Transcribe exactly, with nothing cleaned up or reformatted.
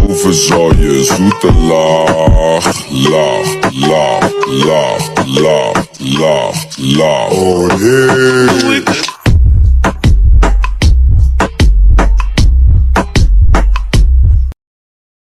Hoeveel zal je zoete lach, lach, lach, lach, lach, lach, lach. Oh yeah.